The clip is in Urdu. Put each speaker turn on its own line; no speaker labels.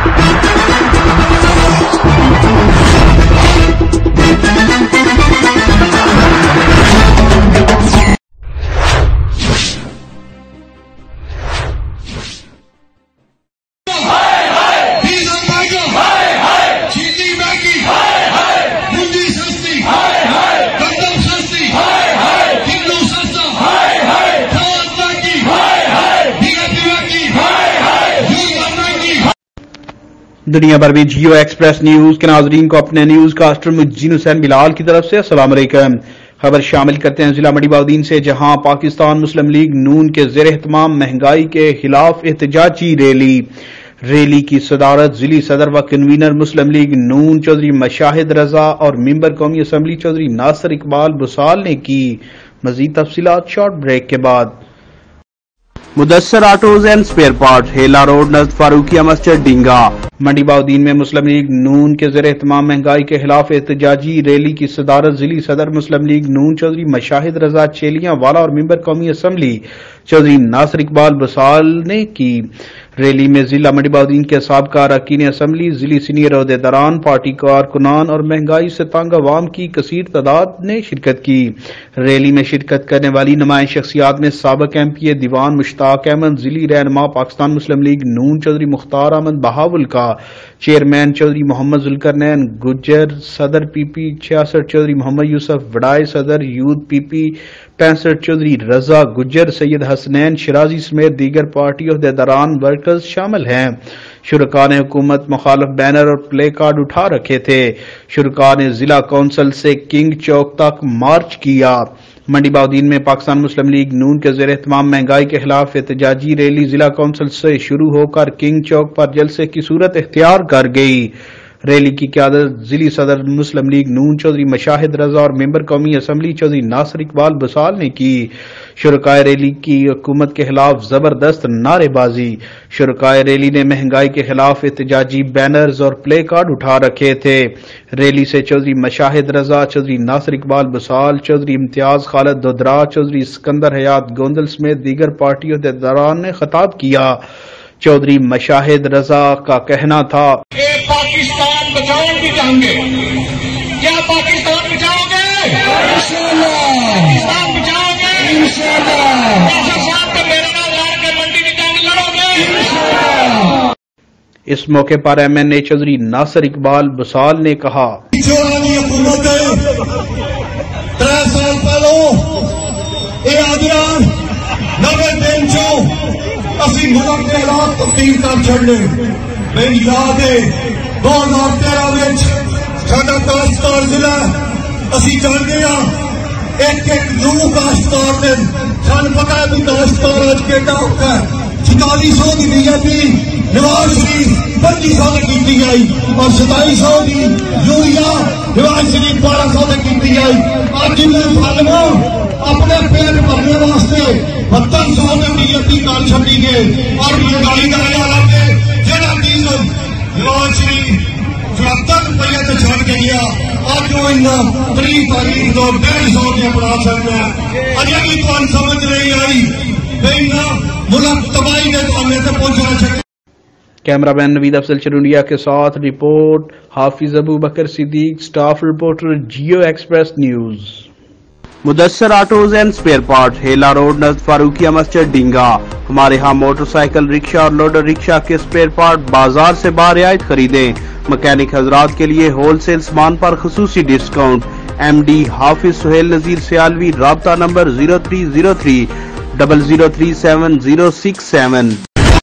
دنیا بھر میں جیو ایکسپریس نیوز کے ناظرین کو اپنے نیوز کاسٹر مجین حسین بلال کی طرف سے السلام علیکم۔ خبر شامل کرتے ہیں ضلع منڈی بہاؤالدین سے، جہاں پاکستان مسلم لیگ نون کے زیر اہتمام مہنگائی کے خلاف احتجاجی ریلی کی صدارت ضلعی صدر و کنوینر مسلم لیگ نون چودھری مشاہد رضا اور ممبر قومی اسمبلی چودھری ناصر اقبال بسال نے کی۔ مزید تفصیلات شارٹ بریک کے بعد۔ Mudassar autos and spare part, Hela road نزد فاروقیہ مسجد ڈینگا۔ منڈی بہاؤالدین میں مسلم لیگ نون کے زیر اہتمام مہنگائی کے خلاف احتجاجی ریلی کی صدارت ضلعی صدر مسلم لیگ نون چودھری مشاہد رضا چیلیاں والا اور ممبر قومی اسمبلی چودھری ناصر اقبال بسال نے کی۔ ریلی میں ضلع منڈی بہاؤالدین کے سابقہ اراکین اسمبلی، ضلعی سینئر عہدیداران، پارٹی کارکنان اور مہنگائی سے تنگ عوام کی کثیر تعداد نے شرکت کی۔ ریلی میں شرکت کرنے والی نمایاں شخصیات میں سابق ایم پی دیوان مشتاق احمد، ضلعی رہنما پاکستان مسلم لیگ نون چودھری مختار احمد بہاول کا، چیئرمین چودھری محمد ذوالقرنین گجر، صدر پی پی 66 چودھری محمد یوسف وڈائے، صدر youth P P 65 Chaudhry Raza Gujjar, Syed Hasnain Shirazi سمیت دیگر پارٹی عہدیداران ورکرز شامل ہیں۔ شرکاء نے حکومت مخالف بینر اور پلے کارڈ اٹھا رکھے تھے۔ شرکاء نے ضلع کونسل سے کنگ چوک تک مارچ کیا۔ منڈی بہاؤالدین میں پاکستان مسلم لیگ نون کے زیر اہتمام مہنگائی کے خلاف احتجاجی ریلی ضلع کونسل سے شروع ہو کر کنگ چوک پر جلسے کی صورت اختیار کر گئی۔ ریلی کی قیادت ضلعی صدر مسلم لیگ نون چودھری مشاہد رضا اور ممبر قومی اسمبلی چودھری ناصر اقبال بسال نے کی۔ شرکائے ریلی کی حکومت کے خلاف زبردست نعرے بازی۔ شرکائے ریلی نے مہنگائی کے خلاف احتجاجی بینرز اور پلے کارڈ اٹھا رکھے تھے۔ ریلی سے چودھری مشاہد رضا، چودھری ناصر اقبال بسال، چودھری امتیاز خالد دودرا، چودھری اسکندر حیات گوندل سمیت دیگر پارٹی عہدیداران نے خطاب کیا۔ چودھری مشاہد رضا کا کہنا تھا،
پاکستان بچاؤ بھی چاہیں گے، کیا پاکستان بچاؤ گے؟ پاکستان بچاؤ گے؟ کیسا صاحب کا میرا نام لڑ کے منڈی میں جنگ لڑو گے؟
اس موقع پر M N A Chaudhry Nasir Iqbal Bisal نے کہا،
حکومت 3 سال پہلو یہ آدیان 90 دن چو اسی ملک کے حالات تبدیل کر چھڑنے۔ میری یاد ہے 2013 ساڈا کاشتکار ضلع اسی جان گیا ایک نو کاشتکار نے سن پتا ہے بھی کاشتکار اج کیڈا ہوتا ہے۔ 4400 کی بی جے پی نواز شریف 2500 کی کی آئی اور 2700 کی یوریا نواز شریف 1200 کی کی آئی۔ اج انہیں فالما اپنے پیٹ بھرنے واسطے 7200 میں بی جے پی کال چھٹی گئے اور مہنگائی کا حالات ہے جہاں ڈیزل نواز شریف 74 روپیے سے چھڑ کے گیا اور جو قریب 150 کے بنا سکتے ہیں۔ اجے بھی تو سمجھ نہیں آئی ملک تباہی کے سامنے سے پہنچنا چاہیے۔
کیمرہ مین نوید افضل چرونڈیا کے ساتھ report Hafiz Abu Bakr Siddique, staff reporter Geo express news. Mudassar autos and spare part, Hela road نزد فاروقیہ مسجد ڈینگا۔ ہمارے ہاں موٹر سائیکل، رکشہ اور لوڈر رکشہ کے سپیئر پارٹ بازار سے برعایت خریدیں۔ مکینک حضرات کے لیے ہول سیل سامان پر خصوصی ڈسکاؤنٹ۔ ایم ڈی حافظ سہیل نذیر سیالوی، رابطہ نمبر 0303 0037 067۔